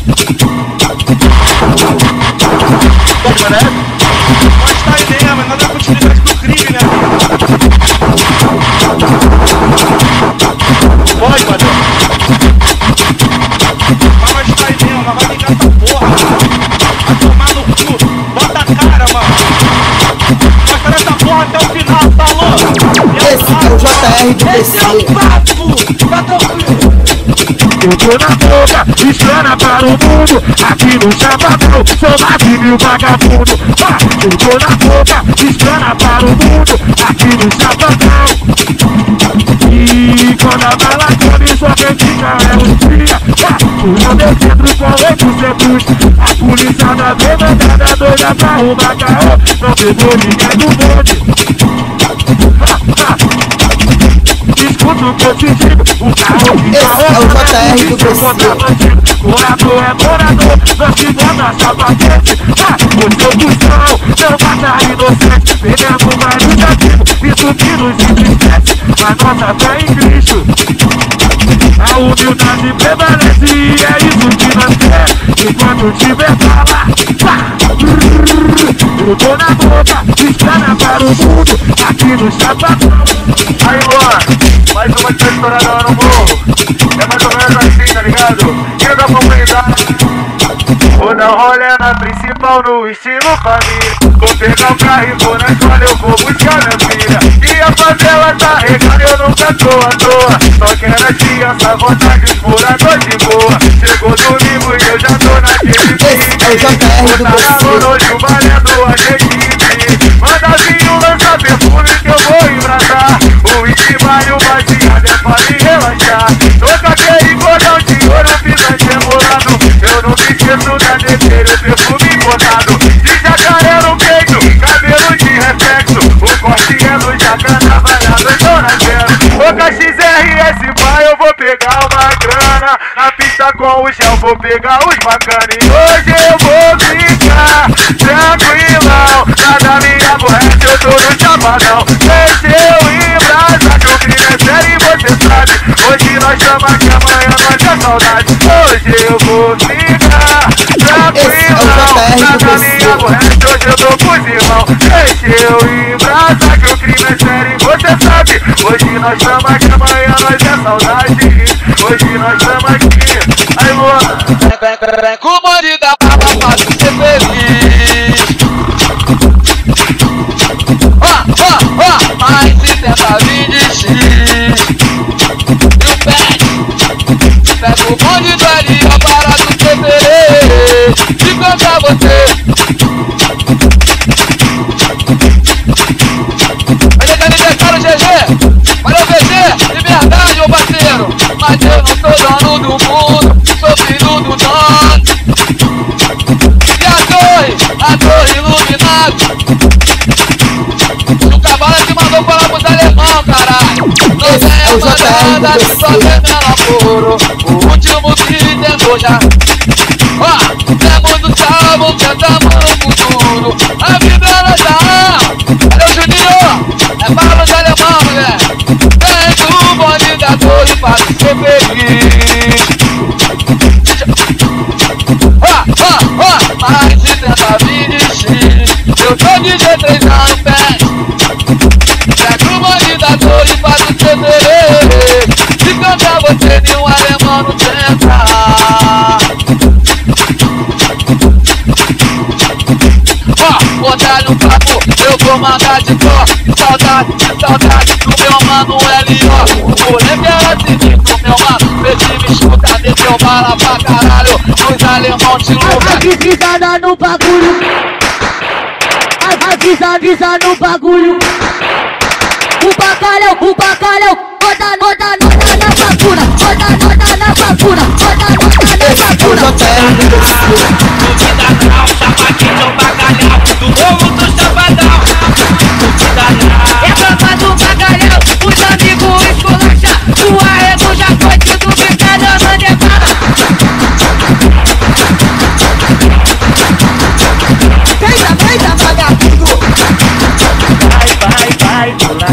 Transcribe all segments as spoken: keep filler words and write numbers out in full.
Mas tá aí mesmo, nós vamos continuar do crime, né? Pode, padrão. Mas nós tá aí mesmo, nós vamos ligar essa porra. Vai tomar no cu, bota a cara, mano. Nós faremos essa porra até o final, tá louco? Esse é o J R do P C. Esse é o papo, tá tranquilo. Eu tô na boca, estrana para o mundo. Aqui no Chapadão, sou mais de mil vagabundo. Ah, eu tô na boca, estrana para o mundo. Aqui no Chapadão. E quando a bala come, sua vendinha é um dia. Ah, o meu centro com oitocentos. A polícia da demandada doida pra arrumar caô. Não pegou ninguém do bonde. Ah, ah. Escuta o que eu te digo, o carro fica Esse é o J R do P C. morador é morador, não se bota sapatete. Ah, o seu cuzão, não mata inocente. Perdemos vários amigos, isso que nos entristece. Mas nossa fé em Cristo, a humildade prevalece. E é isso que nós queremos, enquanto tiver bala. Eu tô na boca, estrada para o mundo. Aqui no Chapadão. Aí, Luan, mais uma que tá estourada lá no morro. É mais ou menos assim, tá ligado? Tira da comunidade. Vou dar um rolê na principal no estilo família. Vou pegar o carro e vou na escola, eu vou buscar minha filha. E a favela tá regada, eu nunca tô à toa. Só quero a criança, vontade, os moradores de boa. Chegou domingo e eu já tô naquele Esse é o J R do P C. hoje o valendo a gente. Manda vir um lança perfume que eu vou embraçar. O Itima e o baseado é pra me relaxar. Tô com aquele cordão de ouro, pisante embolado. Eu não me esqueço da desejo, perfume botado. De jacaré no peito, cabelo de reflexo. O corte é do jacaré, valhado, eu tô na zero. Ô K X R S, pai, eu vou pegar uma grana. Na pista com o gel, vou pegar os bacana. E hoje eu vou ficar tranquilão. Nada me aborrece, eu tô no Chapadão. Deixa eu ir brasa, que o crime é sério e você sabe. Hoje nós estamos aqui, amanhã nós é saudade. Hoje eu vou ficar tranquilão. Nada me aborrece, hoje eu tô com os irmãos. Deixa eu ir brasa, que o crime é sério e você sabe. Hoje nós estamos aqui, amanhã nós é saudade. Hoje nós estamos aqui. Aí, Luan. Vem, vem, vem com o bonde da baba pra tu ser feliz. Ó, ó, ó, mais de tenta vir de X. E o pé, pega o bonde do ali, ó, para tu ser feliz. E contra você. Olha que aniversário, G G. Valeu, G G, liberdade, ô parceiro. Mas eu não sou dono do mundo, sou filho do dono. E a torre, a torre iluminada. O cavalo que mandou falar pros alemão, caralho. Não Esse é o J R do P C. só vendendo apuro. O último que tentou já. Ó, temos do salvo, cantamos no futuro. A vida é nossa alma. Valeu, Juninho. É para os alemão, mulher. Vem do bonde da torre para ser feliz. Ó, ó, ó, mais de trinta vinte. Eu tô de G três no pé. Pega o bonde da torre para ser feliz. Se cantar você nenhum alemão não tenta. Ó, botar no papo, eu vou mandar de cor. Saudade, saudade do meu mano L O. O moleque era assim com meu mano. Vê se me escuta, desceu bala pra caralho. Os alemão te louca. Avisada no bagulho. Avisa no bagulho. O bacalhau, o bacalhau. Roda, roda, roda na facura. Roda, roda na facura. Roda, roda na facura. Esse é o J R do P C. Duvida não, chapadinho do bacalhau. Do povo do Chapadão. Duvida não. É tropa do bacalhau. Os amigos esculacha. O arrego já foi tudo brincadeira na nevada. Feita, feita, vagabundo. Vai, vai, vai, pula.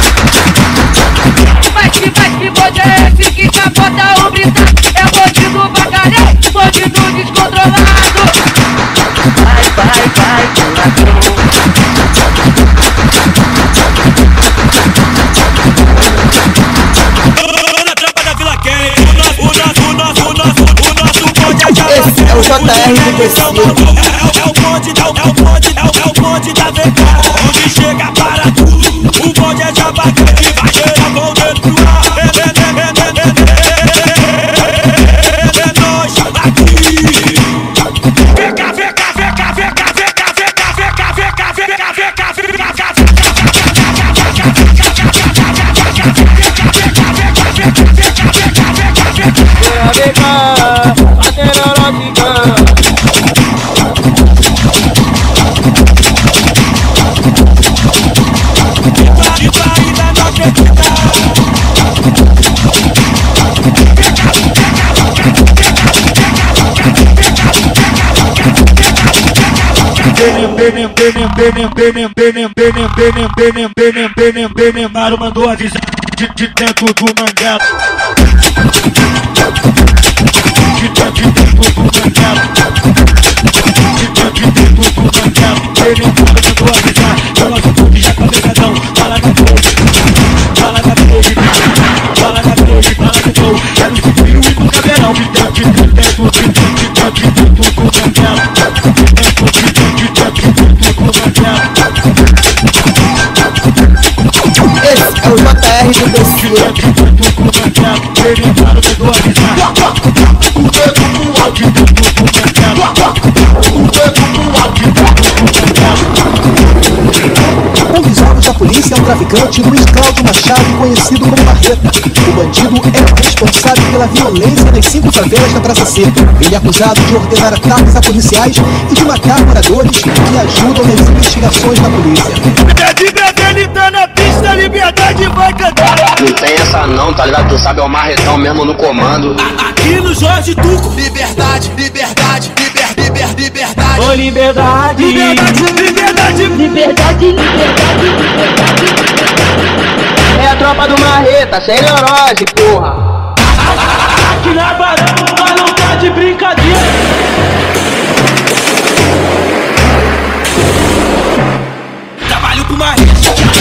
Vai que vai que bode é esse que capota o brita. É bode do J R do P C. É o bonde, é o bonde, é o bonde da V K. Onde chega para tudo, o bonde é de abacate. Vai gerar com o dedo pro ar. É nós aqui. Vem cá, vem cá, vem cá, vem cá, vem cá, vem cá, vem cá, vem cá, vem cá, vem cá, vem cá, vem Maro mandou avisar de, de dentro do manguelo. De dentro, de dentro do manguelo. De dentro, de dentro do manguelo. Ele mandou avisar. Eu nosso clube já tá pegadão. Fala na frente, fala na frente, fala na frente, fala no gol. É no fio e no cabelão. De dentro, de dentro, de dentro, de dentro, de dentro do manguelo. Esse é o J R do P C. Um dos alvos da polícia é um traficante Luiz Cláudio Machado, conhecido como Marreta. O bandido é o responsável pela violência nas cinco favelas da Praça Seca. Ele é acusado de ordenar ataques a policiais e de matar moradores que ajudam nas investigações da polícia. Ele tá na pista, liberdade vai cantar. Não tem essa não, tá ligado? Tu sabe, é o Marretão mesmo no comando. Aqui no Jorge Tuco. Liberdade, liberdade, liber, liber, liberdade. Ô liberdade, liberdade, liberdade, Liberdade, liberdade, liberdade. é a tropa do Marreta, sem neurose, porra. Aqui na Barão, mas não tá de brincadeira. Trabalho com Marreta.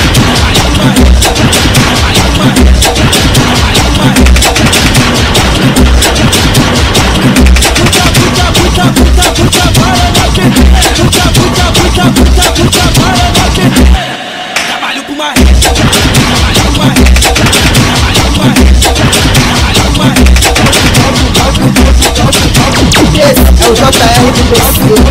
Trabalho com Marreta. Esse é o J R do P C.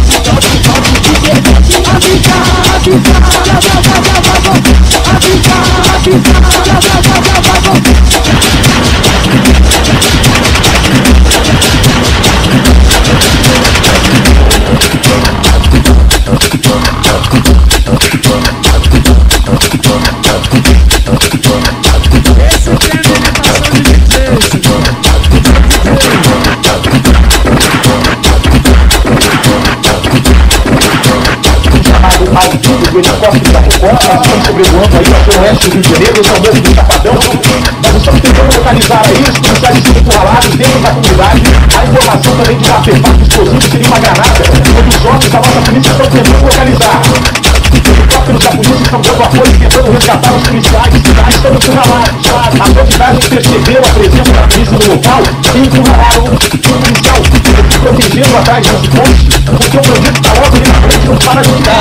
Helicóptero da Record, nós estamos sobrevoando aí pelo oeste do Rio de Janeiro, são dois do Chapadão. Nós estamos tentando localizar aí os policiais estão encurralados dentro da comunidade. A informação também de um artefato explosivo seria uma granada, onde os homens da nossa polícia estão tentando localizar. Os helicópteros da polícia estão dando apoio, tentando resgatar os policiais, estão encurralados. A autoridade percebeu a presença da polícia no local e encurralaram o policial, protegendo atrás das pontes, porque o projeto está logo ali na frente, não para de ficar.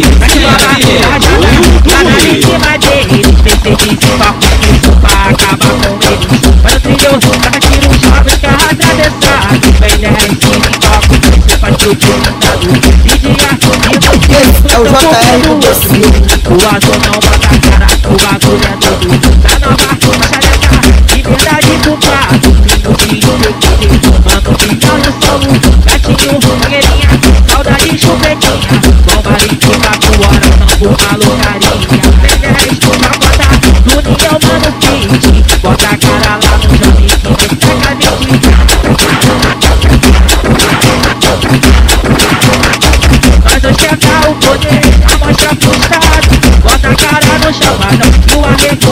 Esse é o J R do P C. O azul não bota a cara, o bagulho é doido. Da nova chaleca, liberdade do prato. Filho, filho, mano, final no solo. Gatinho, galerinha, saudade chupetinha. Bomba líquida, coração, por calor, carinha. Dez na bota, do Niel, mano, fit. Bota a cara lá no Jambi, que destaca vinte. Nós ostenta o poder, a mostra pro estado. Bota a cara no chamadão, no arreio.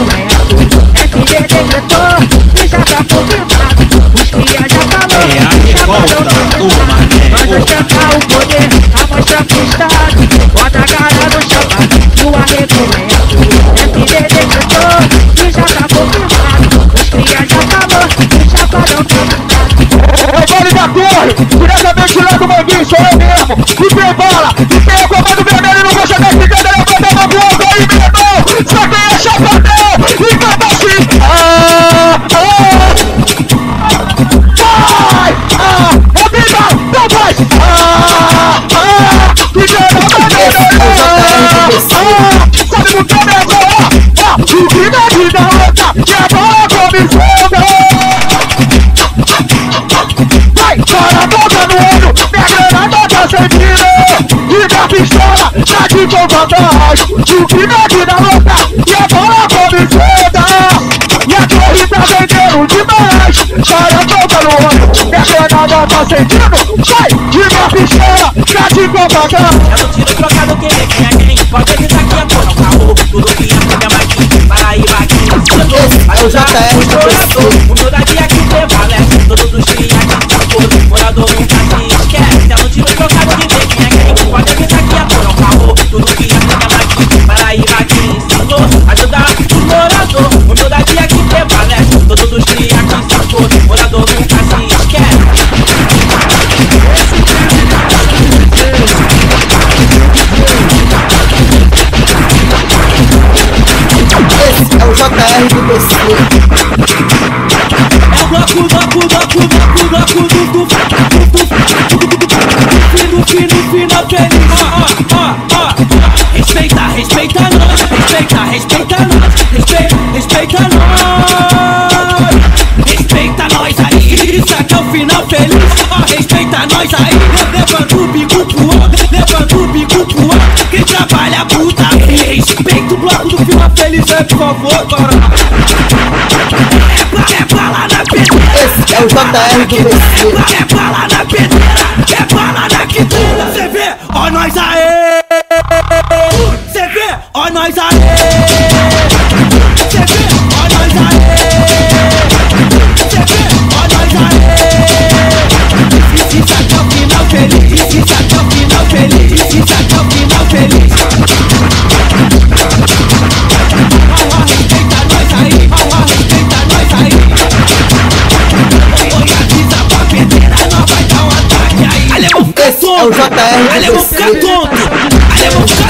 e tem bala, e tem o comando vermelho, não vou chegar ficando, levanta a mão pro alto aí, meu irmão, só quem é chapadão, e canta assim, ah, ah, vai, ah, é vida, não vai, ah, ah, e tem a bandeira, ah, sabe o que é agora, ah, e briga de da outra, que a bola come fogo. Vai, para a boca no olho, minha granada tá sem tiro. E da pistola, tá de com vantagem. O crime da louca, e a bola come foda. E a torre tá vendendo demais. Para a boca no olho, minha granada tá sem tiro. Vai, e da pistola, tá de com vantagem. É um tiro trocado, quem é quem é quem? Pode acreditar que é porra, o carro. Tudo que é porque é mais para aí, vai aqui. É o J R do P C. O meu daqui aqui prevalece. Todos os dias aqui, morador nunca se esquece. É um tiro trocado de quem quem é quem? Pode acreditar que é porra, o carro. Tudo que é porque é mais para aí, vai aqui. Ensinou ajudar o morador. O meu daqui aqui prevalece. Todos os dias aqui, morador nunca se esquece. Esse é o J R do P C. É o bloco, bloco, bloco, bloco, bloco do do do fino, fino, feliz. Ó, ó, ó, respeita, respeita nós, respeita, respeita nós, respeita, respeita nós, respeita nós aí. Isso aqui é o final feliz. Respeita nós aí. Levanta o bico pro alto, levanta o bico pro alto. Quem trabalha puta, respeita o bloco do final feliz, é, por favor, bora. É bala na pedreira. Esse é o J R do P C. É bala na pedreira. É bala na quintura. Cê vê, ó nós aê. Cê vê, ó nós aê. Cê vê, ó nós aê. Cê vê, ó nós aê. Isso aqui é o final feliz. Isso aqui é o final feliz. Isso aqui é o final feliz. Respeita nós aí. Respeita nós aí. Oi, avisa pra pedreira, nós vai dar um ataque aí. Alemão fica tonto. É o J R do Alemão P C. fica tonto. Alemão fica